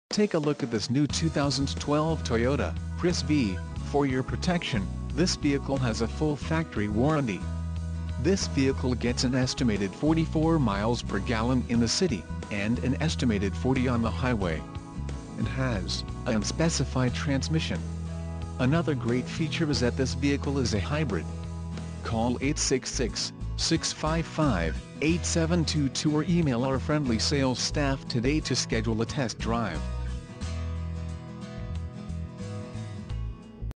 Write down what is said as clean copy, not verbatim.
Take a look at this new 2012 Toyota Prius V. For your protection, this vehicle has a full factory warranty. This vehicle gets an estimated 44 miles per gallon in the city, and an estimated 40 on the highway. It has an unspecified transmission. Another great feature is that this vehicle is a hybrid. Call 866-655-8722 or email our friendly sales staff today to schedule a test drive.